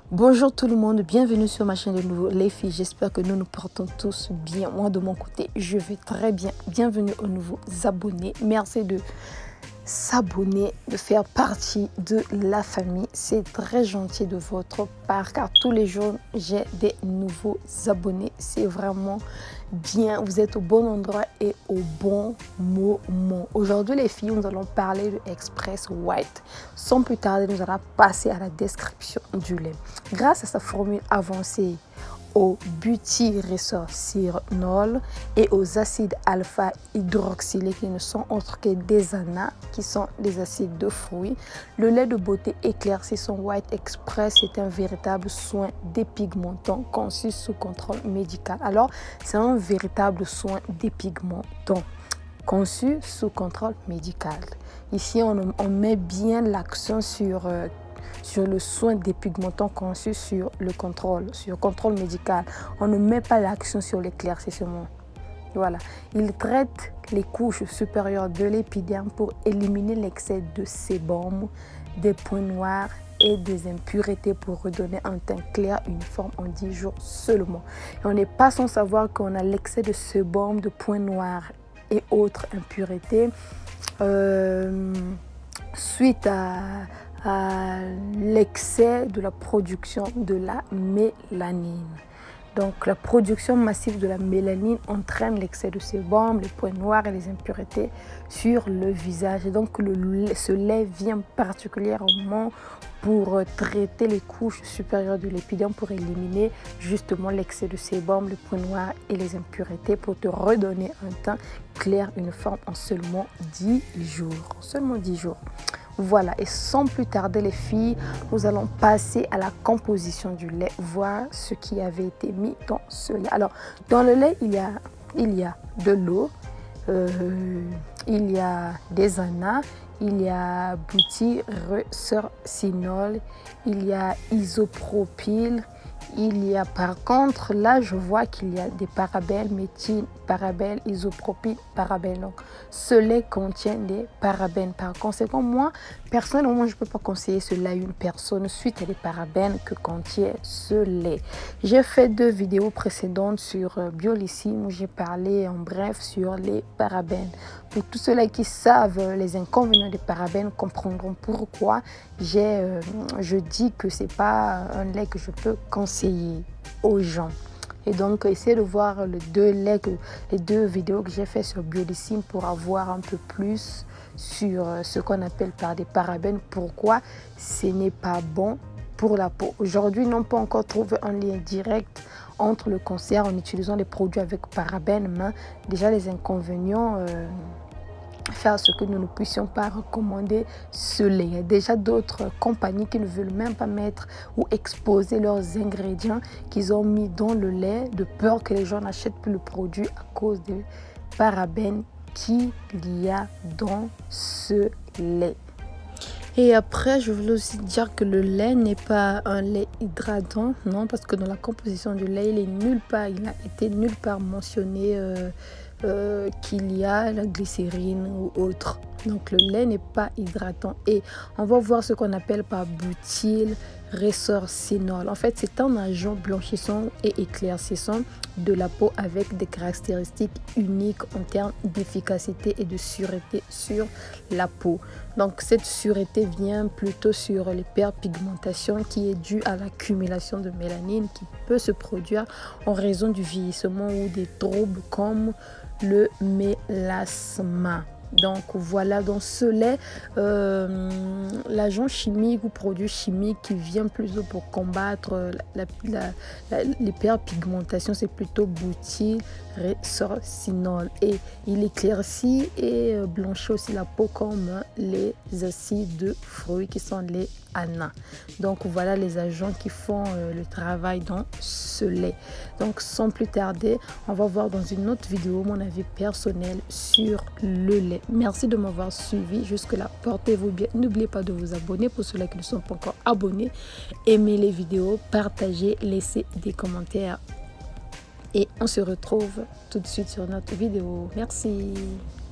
Bonjour tout le monde, bienvenue sur ma chaîne de nouveau les filles, j'espère que nous nous portons tous bien. Moi de mon côté je vais très bien. Bienvenue aux nouveaux abonnés, merci de s'abonner, de faire partie de la famille, c'est très gentil de votre part car tous les jours j'ai des nouveaux abonnés, c'est vraiment bien, vous êtes au bon endroit et au bon moment. Aujourd'hui les filles, nous allons parler de Express White. Sans plus tarder, nous allons passer à la description du lait. Grâce à sa formule avancée au butyrésocinol et aux acides alpha-hydroxylés qui ne sont autres que des ANA, qui sont des acides de fruits, le lait de beauté éclaircissant White Express est un véritable soin dépigmentant conçu sous contrôle médical. Alors, c'est un véritable soin dépigmentant conçu sous contrôle médical. Ici, on met bien l'accent sur le soin dépigmentant conçu sur contrôle médical. On ne met pas l'accent sur l'éclaircissement. Voilà. Il traite les couches supérieures de l'épiderme pour éliminer l'excès de sébum, des points noirs et des impuretés pour redonner un teint clair uniforme en 10 jours seulement. Et on n'est pas sans savoir qu'on a l'excès de sébum, de points noirs et autres impuretés suite à l'excès de la production de la mélanine. Donc la production massive de la mélanine entraîne l'excès de sébum, les points noirs et les impuretés sur le visage. Et donc ce lait vient particulièrement pour traiter les couches supérieures de l'épiderme, pour éliminer justement l'excès de sébum, les points noirs et les impuretés, pour te redonner un teint clair uniforme en seulement 10 jours. Voilà, et sans plus tarder les filles, nous allons passer à la composition du lait, voir ce qui avait été mis dans ce lait. Alors, dans le lait, il y a de l'eau, il y a des ANA, il y a butyrésocinol, il y a isopropyl, il y a par contre, là je vois qu'il y a des parabènes, méthyle, parabènes, isopropyl, parabènes. Donc ce lait contient des parabènes. Par conséquent, moi, personnellement, je ne peux pas conseiller cela à une personne suite à des parabènes que contient ce lait. J'ai fait 2 vidéos précédentes sur Biolissime où j'ai parlé en bref sur les parabènes. Pour tous ceux-là qui savent les inconvénients des parabènes comprendront pourquoi je dis que ce n'est pas un lait que je peux conseiller aux gens. Et donc, essayez de voir les 2 vidéos que j'ai fait sur Biolissime pour avoir un peu plus sur ce qu'on appelle par des parabènes, pourquoi ce n'est pas bon pour la peau. Aujourd'hui, ils n'ont pas encore trouvé un lien direct entre le cancer en utilisant les produits avec parabènes, mais déjà les inconvénients faire ce que nous ne puissions pas recommander ce lait. Il y a déjà d'autres compagnies qui ne veulent même pas mettre ou exposer leurs ingrédients qu'ils ont mis dans le lait de peur que les gens n'achètent plus le produit à cause des parabènes qu'il y a dans ce lait. Et après, je voulais aussi dire que le lait n'est pas un lait hydratant, non, parce que dans la composition du lait, il a été nulle part mentionné qu'il y a la glycérine ou autre. Donc le lait n'est pas hydratant et on va voir ce qu'on appelle par butyrésocinol. En fait, c'est un agent blanchissant et éclaircissant de la peau avec des caractéristiques uniques en termes d'efficacité et de sûreté sur la peau. Donc cette sûreté vient plutôt sur l'hyperpigmentation qui est due à l'accumulation de mélanine qui peut se produire en raison du vieillissement ou des troubles comme le mélasma. Donc voilà, dans ce lait, l'agent chimique ou produit chimique qui vient plutôt pour combattre l'hyperpigmentation, c'est plutôt butyrésocinol. Et il éclaircit et blanchit aussi la peau comme les acides de fruits qui sont les ANA. Donc voilà les agents qui font le travail dans ce lait. Donc sans plus tarder, on va voir dans une autre vidéo mon avis personnel sur le lait. Merci de m'avoir suivi jusque-là. Portez-vous bien. N'oubliez pas de vous abonner pour ceux-là qui ne sont pas encore abonnés. Aimez les vidéos, partagez, laissez des commentaires. Et on se retrouve tout de suite sur notre vidéo. Merci.